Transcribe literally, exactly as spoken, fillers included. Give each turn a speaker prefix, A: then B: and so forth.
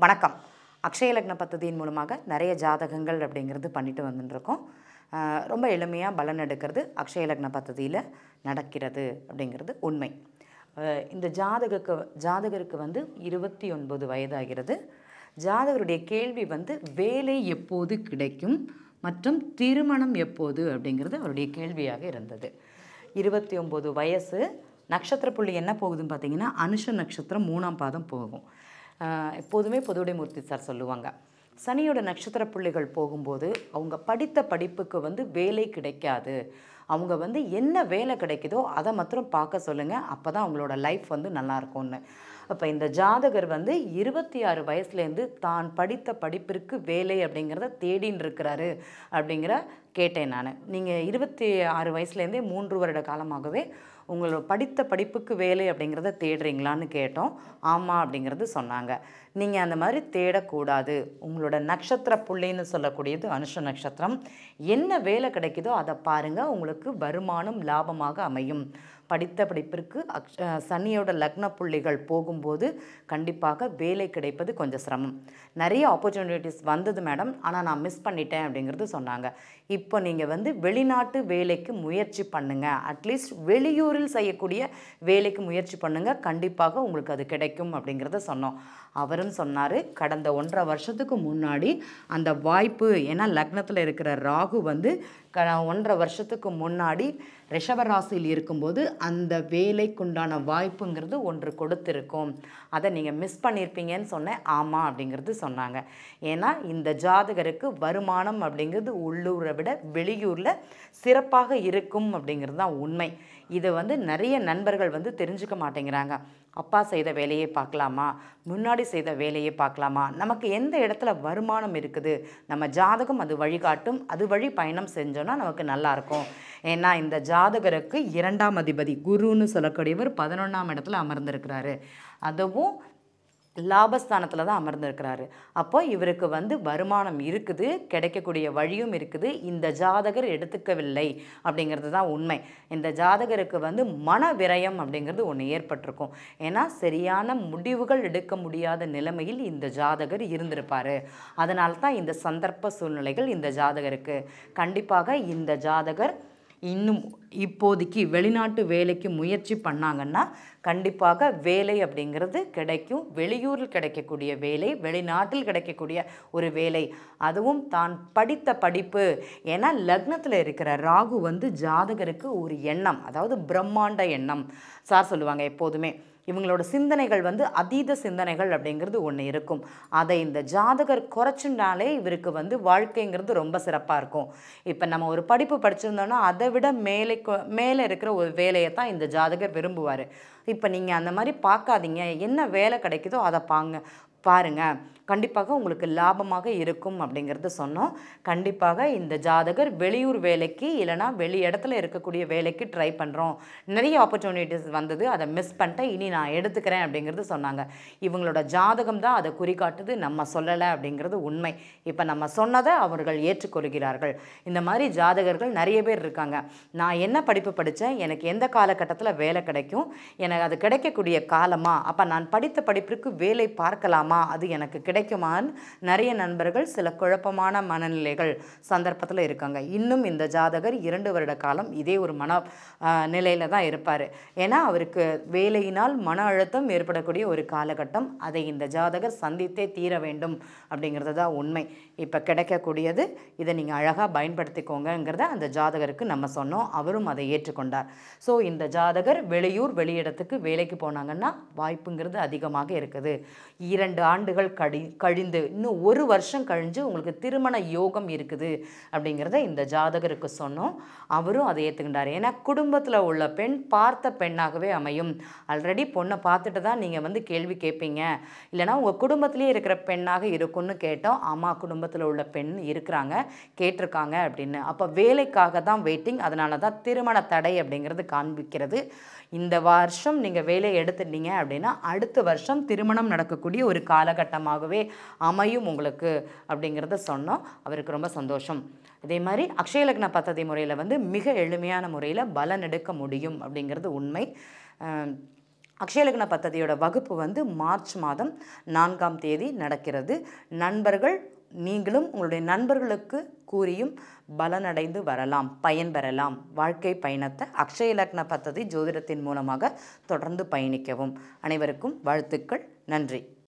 A: வணக்கம். அக்ஷய லக்ன பத்ததியின் மூலமாக நிறைய ஜாதகங்கள் அப்படிங்கிறது பண்ணிட்டு வந்துட்டுருக்கோம். ரொம்ப எளிமையாக பலன் எடுக்கிறது அக்ஷய லக்ன பத்ததியில் நடக்கிறது அப்படிங்கிறது உண்மை. இந்த ஜாதகக்கு ஜாதகருக்கு வந்து இருபத்தி ஒன்பது வயதாகிறது. ஜாதகருடைய கேள்வி வந்து வேலை எப்போது கிடைக்கும் மற்றும் திருமணம் எப்போது அப்படிங்கிறது அவருடைய கேள்வியாக இருந்தது. இருபத்தி ஒம்பது வயசு. நட்சத்திர புள்ளி என்ன போகுதுன்னு பார்த்தீங்கன்னா அனுஷ நட்சத்திரம் மூணாம் பாதம் போகும். எப்போதுமே பொதுவுடைமூர்த்தி சார் சொல்லுவாங்க, சனியோட நட்சத்திர புள்ளிகள் போகும்போது அவங்க படித்த படிப்புக்கு வந்து வேலை கிடைக்காது. அவங்க வந்து என்ன வேலை கிடைக்குதோ அதை மாத்திரம் பார்க்க சொல்லுங்கள், அப்போ தான் அவங்களோட லைஃப் வந்து நல்லாயிருக்கும்னு. அப்போ இந்த ஜாதகர் வந்து இருபத்தி ஆறு வயசுலேருந்து தான் படித்த படிப்பிற்கு வேலை அப்படிங்கிறத தேடின்னு இருக்கிறாரு அப்படிங்கிற கேட்டேன் நான். நீங்கள் இருபத்தி ஆறு வயசுலேருந்தே மூன்று வருட காலமாகவே உங்களோட படித்த படிப்புக்கு வேலை அப்படிங்கிறத தேடுறீங்களான்னு கேட்டோம். ஆமாம் அப்படிங்கிறது சொன்னாங்க. நீங்கள் அந்த மாதிரி தேடக்கூடாது. உங்களோட நட்சத்திர புள்ளின்னு சொல்லக்கூடியது அனுஷ நட்சத்திரம். என்ன வேலை கிடைக்குதோ அதை பாருங்கள், உங்களுக்கு வருமானம் லாபமாக அமையும். படித்த படிப்பிற்கு அக்ஷ சனியோட லக்ன புள்ளிகள் போகும்போது கண்டிப்பாக வேலை கிடைப்பது கொஞ்சம் சிரமம். நிறைய ஆப்பர்ச்சுனிட்டிஸ் வந்தது மேடம், ஆனால் நான் மிஸ் பண்ணிட்டேன் அப்படிங்கிறது சொன்னாங்க. இப்போ நீங்கள் வந்து வெளிநாட்டு வேலைக்கு முயற்சி பண்ணுங்கள். அட்லீஸ்ட் வெளியூரில் செய்யக்கூடிய வேலைக்கு முயற்சி பண்ணுங்கள், கண்டிப்பாக உங்களுக்கு அது கிடைக்கும் அப்படிங்கிறத சொன்னோம். அவரும் சொன்னார், கடந்த ஒன்றரை வருஷத்துக்கு முன்னாடி அந்த வாய்ப்பு, ஏன்னா லக்னத்தில் இருக்கிற ராகு வந்து க ஒன்றரை வருஷத்துக்கு முன்னாடி ரிஷபராசியில் இருக்கும்போது அந்த வேலைக்குண்டான வாய்ப்புங்கிறது ஒன்று கொடுத்துருக்கோம். அதை நீங்கள் மிஸ் பண்ணியிருப்பீங்கன்னு சொன்னேன். ஆமாம் அப்படிங்கிறது சொன்னாங்க. ஏன்னா இந்த ஜாதகருக்கு வருமானம் அப்படிங்கிறது உள்ளூரை விட வெளியூரில் சிறப்பாக இருக்கும் அப்படிங்கிறது தான் உண்மை. இதை வந்து நிறைய நண்பர்கள் வந்து தெரிஞ்சுக்க மாட்டேங்கிறாங்க. அப்பா செய்த வேலையை பார்க்கலாமா, முன்னாடி செய்த வேலையை பார்க்கலாமா, நமக்கு எந்த இடத்துல வருமானம் இருக்குது, நம்ம ஜாதகம் அது வழிகாட்டும், அது வழி பயணம் செஞ்சோன்னா நமக்கு நல்லாயிருக்கும். ஏன்னா இந்த ஜாதகருக்கு இரண்டாம் அதிபதி குருன்னு சொல்லக்கூடியவர் பதினொன்றாம் இடத்துல அமர்ந்திருக்கிறாரு. அதுவும் லாபஸ்தானத்தில் தான் அமர்ந்திருக்கிறாரு. அப்போ இவருக்கு வந்து வருமானம் இருக்குது, கிடைக்கக்கூடிய வழியும் இருக்குது. இந்த ஜாதகர் எடுத்துக்கவில்லை அப்படிங்கிறது தான் உண்மை. இந்த ஜாதகருக்கு வந்து மன விரயம் அப்படிங்கிறது ஒன்று ஏற்பட்டிருக்கும். ஏன்னா சரியான முடிவுகள் எடுக்க முடியாத நிலைமையில் இந்த ஜாதகர் இருந்திருப்பார். அதனால தான் இந்த சந்தர்ப்ப சூழ்நிலைகள் இந்த ஜாதகருக்கு. கண்டிப்பாக இந்த ஜாதகர் இன்னும் இப்போதைக்கு வெளிநாட்டு வேலைக்கு முயற்சி பண்ணாங்கன்னா கண்டிப்பாக வேலை அப்படிங்கிறது கிடைக்கும். வெளியூரில் கிடைக்கக்கூடிய வேலை, வெளிநாட்டில் கிடைக்கக்கூடிய ஒரு வேலை, அதுவும் தான் படித்த படிப்பு. ஏன்னா லக்னத்தில் இருக்கிற ராகு வந்து ஜாதகருக்கு ஒரு எண்ணம், அதாவது பிரம்மாண்ட எண்ணம் சார் சொல்லுவாங்க. எப்போதுமே இவங்களோட சிந்தனைகள் வந்து அதீத சிந்தனைகள் அப்படிங்கிறது ஒன்று இருக்கும். அதை இந்த ஜாதகர் குறைச்சுனாலே இவருக்கு வந்து வாழ்க்கைங்கிறது ரொம்ப சிறப்பாக இருக்கும். இப்போ நம்ம ஒரு படிப்பு படிச்சிருந்தோன்னா அதை விட மேலே மேலே இருக்கிற ஒரு வேலையை தான் இந்த ஜாதகர் விரும்புவார். இப்போ நீங்கள் அந்த மாதிரி பார்க்காதீங்க, என்ன வேலை கிடைக்குதோ அதை பாங்க பாருங்கள், கண்டிப்பாக உங்களுக்கு லாபமாக இருக்கும் அப்படிங்கிறது சொன்னோம். கண்டிப்பாக இந்த ஜாதகர் வெளியூர் வேலைக்கு இல்லைனா வெளி இடத்துல இருக்கக்கூடிய வேலைக்கு ட்ரை பண்ணுறோம். நிறைய ஆப்பர்ச்சுனிட்டிஸ் வந்தது, அதை மிஸ் பண்ணிட்டேன், இனி நான் எடுத்துக்கிறேன் அப்படிங்கிறது சொன்னாங்க. இவங்களோட ஜாதகம் தான் அதை குறிகாட்டுது, நம்ம சொல்லலை அப்படிங்கிறது உண்மை. இப்போ நம்ம சொன்னதை அவர்கள் ஏற்றுக்கொள்கிறார்கள். இந்த மாதிரி ஜாதகர்கள் நிறைய பேர் இருக்காங்க. நான் என்ன படிப்பு படித்தேன், எனக்கு எந்த காலகட்டத்தில் வேலை கிடைக்கும், எனக்கு அது கிடைக்கக்கூடிய காலமா, அப்போ நான் படித்த படிப்பிற்கு வேலை பார்க்கலாமா, அது எனக்கு கிடைக்குமான்னு நிறைய நண்பர்கள் சில குழப்பமான மனநிலைகள் சந்தர்ப்பத்தில் இருக்காங்க. இன்னும் இந்த ஜாதகர் இரண்டு வருட காலம் இதே ஒரு மன நிலையில் தான் இருப்பார். ஏன்னா அவருக்கு வேலையினால் மன அழுத்தம் ஏற்படக்கூடிய ஒரு காலகட்டம், அதை இந்த ஜாதகர் சந்தித்தே தீர வேண்டும் அப்படிங்கிறது தான் உண்மை. இப்போ கிடைக்கக்கூடியது, இதை நீங்கள் அழகாக பயன்படுத்திக்கோங்கிறத அந்த ஜாதகருக்கு நம்ம சொன்னோம். அவரும் அதை ஏற்றுக்கொண்டார். ஸோ இந்த ஜாதகர் வெளியூர் வெளியிடத்துக்கு வேலைக்கு போனாங்கன்னா வாய்ப்புங்கிறது அதிகமாக இருக்குது. இரண்டு ஆண்டுகள் கடி கழிந்து இன்னும் ஒரு வருஷம் கழிஞ்சு உங்களுக்கு திருமண யோகம் இருக்குது அப்படிங்கிறத இந்த ஜாதகருக்கு சொன்னோம். அவரும் அதை ஏற்றுக்கிட்டார். ஏன்னா குடும்பத்தில் உள்ள பெண் பார்த்த பெண்ணாகவே அமையும். ஆல்ரெடி பொண்ணை பார்த்துட்டு தான் நீங்கள் வந்து கேள்வி கேட்பீங்க, இல்லைனா உங்கள் குடும்பத்திலேயே இருக்கிற பெண்ணாக இருக்கும்னு கேட்டோம். ஆமாம், குடும்பத்தில் உள்ள பெண் இருக்கிறாங்க, கேட்டிருக்காங்க அப்படின்னு. அப்போ வேலைக்காக தான் வெயிட்டிங், அதனால தான் திருமண தடை அப்படிங்கிறது காண்பிக்கிறது. இந்த வருஷம் நீங்கள் வேலையை எடுத்துட்டீங்க அப்படின்னா அடுத்த வருஷம் திருமணம் நடக்கக்கூடிய ஒரு காலகட்டமாகவே அமையும் உங்களுக்கு அப்படிங்கிறத சொன்னோம். அவருக்கு ரொம்ப சந்தோஷம். இதே மாதிரி அக்ஷய லக்ன பத்ததி முறையில் வந்து மிக எளிமையான முறையில் பலன் எடுக்க முடியும் அப்படிங்கிறது உண்மை. அக்ஷய லக்ன பத்ததியோட வகுப்பு வந்து மார்ச் மாதம் நான்காம் தேதி நடக்கிறது. நண்பர்கள் நீங்களும் உங்களுடைய நண்பர்களுக்கு கூறியும் பலனடைந்து வரலாம், பயன்பெறலாம். வாழ்க்கை பயணத்தை அக்ஷய லக்ன பத்ததி ஜோதிடத்தின் மூலமாக தொடர்ந்து பயணிக்கவும். அனைவருக்கும் வாழ்த்துக்கள். நன்றி.